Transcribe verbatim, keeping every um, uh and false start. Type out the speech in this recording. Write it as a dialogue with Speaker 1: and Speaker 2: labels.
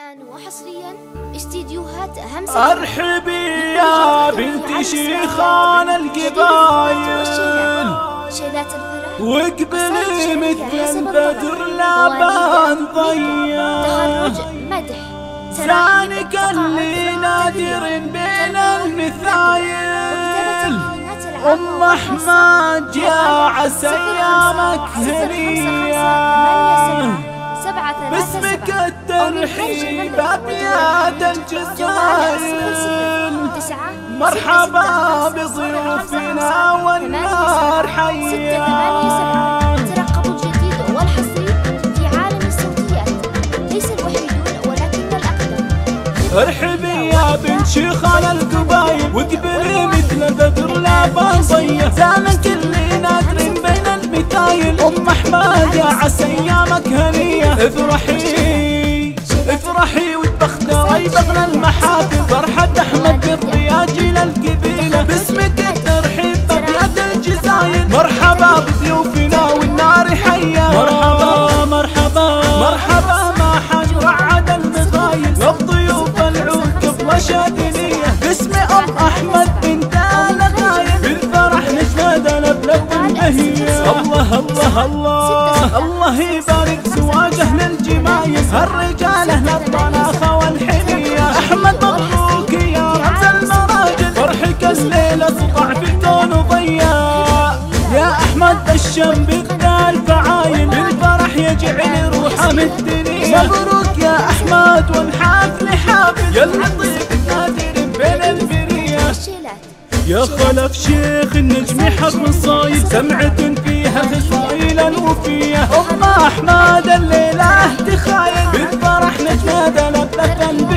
Speaker 1: الآن وحصريا استديوهات همسة.
Speaker 2: ارحبي يا بنت شيخان القبايل،
Speaker 1: شيلات الفرح
Speaker 2: واقبلي مثل البدر لابان ضيا،
Speaker 1: تخرج مدح
Speaker 2: ثانك اللي نادر بين المثايل. ام احمد يا عسى ايامك هنيه، باسمك الترحيب ابيات الجزائر. مرحبا بضيوفنا والنار حيا.
Speaker 1: ترقبوا الجديد والحصري في عالم الصوتيات، ليس الوحيدون ولكن الاقدم.
Speaker 2: ارحبي يا بنت شيخان القبايل، واقبلي مثل بدر لابان ضيا، زمنك اللي نادر بين المثايل. ام احمد يا عسى ايامك هنيه، افرحي افرحي وتبختري بغنى المحافل. فرحة احمد بالرياجيل القبيله، باسمك الترحيب بابيات الجزاير. مرحبا بضيوفنا والنار حيا، مرحبا مرحبا مرحبا ما حد رعد المضايل، للضيوف العود قبل شادنيه، باسم ام احمد بنت الغايب. بالفرح نشهد لبلب البهيه. الله الله الله الله يبارك زواج اهل الجمايل، الرجال اهل الطلاقه والحنيه. احمد مبروك يا رمز المراجل، فرحك الليله سطع في الكون ضياء. يا احمد الشم بدا الفعايل، بالفرح يجعل روحه مدنيه. مبروك يا احمد والحفل حافل، يا اللطيف نادر بين البريه. يا خلف شيخ النجم حق صايل، سمعة فيها خصايل الوفية. ام احمد الليله تخايل، بالفرح نجمه لبلة